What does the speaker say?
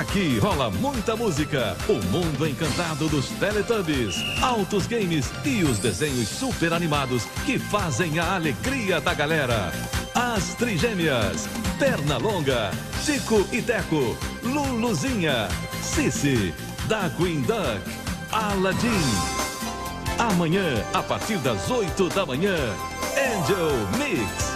Aqui rola muita música, o mundo encantado dos Teletubbies, altos games e os desenhos super animados que fazem a alegria da galera. As Trigêmeas, Pernalonga, Tico e Teco, Luluzinha, Cici, Darkwing Duck, Aladdin. Amanhã, a partir das 8 da manhã, Angel Mix.